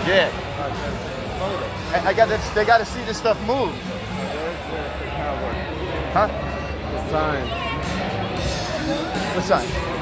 Yeah. I got this. They got to see this stuff move. Huh? The sign. What sign?